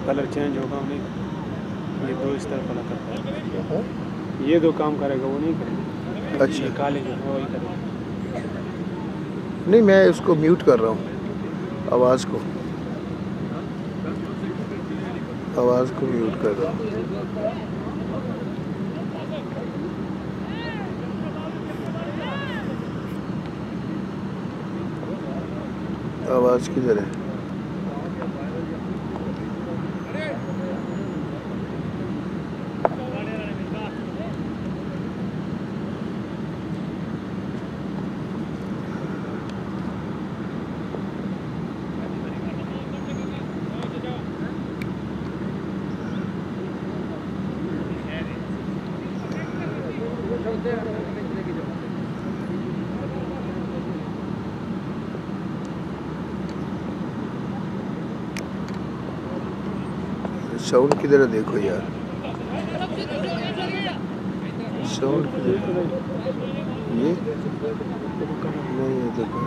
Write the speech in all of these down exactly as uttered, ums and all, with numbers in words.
Colour change होगा नहीं, ये दो इस तरह वाला करता है, ये दो काम करेगा वो नहीं करेगा। अच्छा काले जो है वही करेगा। नहीं मैं उसको म्यूट कर रहा हूँ, आवाज़ को आवाज़ को म्यूट कर रहा हूँ। आवाज़ किधर है? साउंड किधर है देखो यार, साउंड किधर है? ये नहीं ये देखो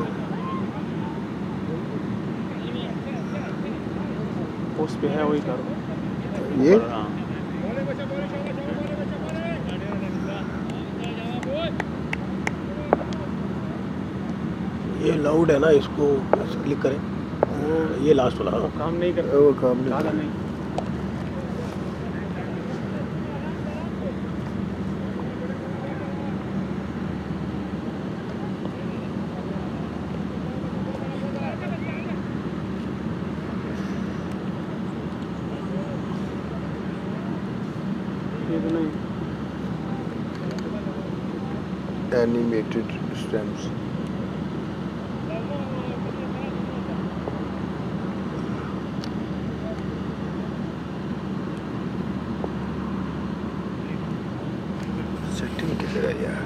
उस पे है वही करो। ये ये लाउड है ना, इसको क्लिक करें, वो ये लास्ट वाला वो काम नहीं करता, वो काम नहीं काला कर नहीं। Animated stamps. सेटिंग किधर है यार?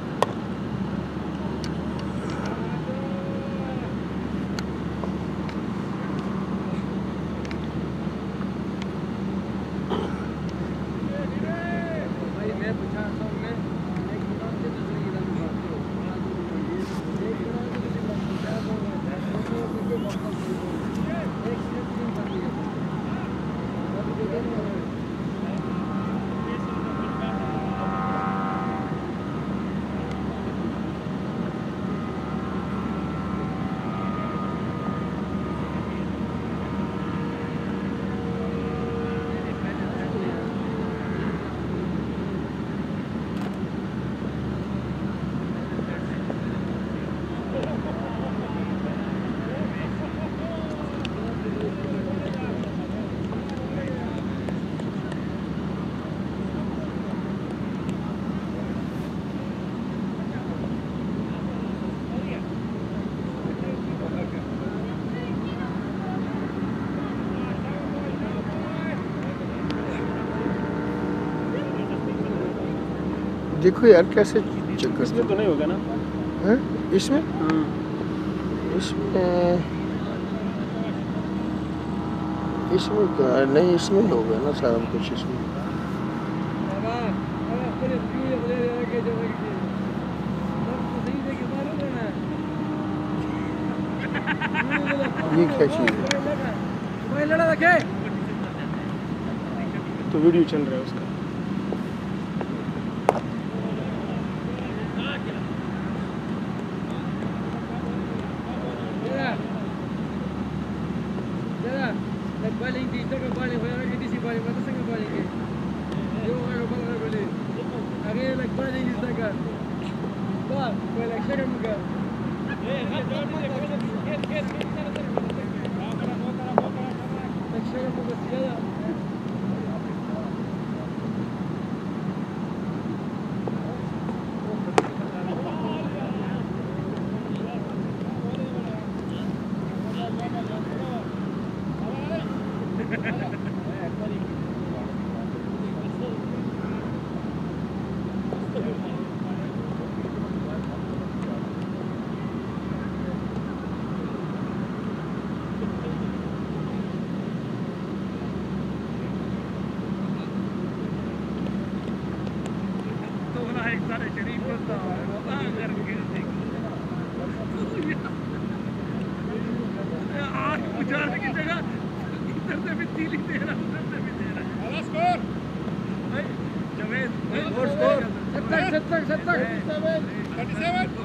देखो यार कैसे चक्कर। इसमें तो नहीं होगा ना? है इसमें? हाँ इसमें इसमें क्या नहीं, इसमें होगा ना सारा कुछ इसमें। ये क्या चीज़ है? तो वीडियो चल रहा है उसका। Baling dito ka baling wala ka disi baling mata sa baling ke yo ka baling baling age lag baling dito ka ba wala shaka mga eh ha do ni get get get shaka mga siya इधर से भी तीली दे रहा उधर से भी दे रहा score Javed score सत्तर सत्तर सत्तर सत्तर